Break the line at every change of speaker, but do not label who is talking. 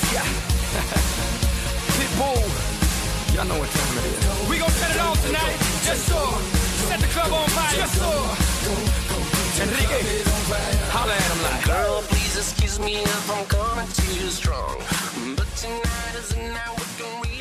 Yeah. Pitbull. Y'all know what time it is. We gon' set it off tonight. Yes, sir. Set the club on fire. Yes, sir. Enrique, holla at him like.
Girl, please excuse me if I'm coming too strong, but tonight is the night we're gonna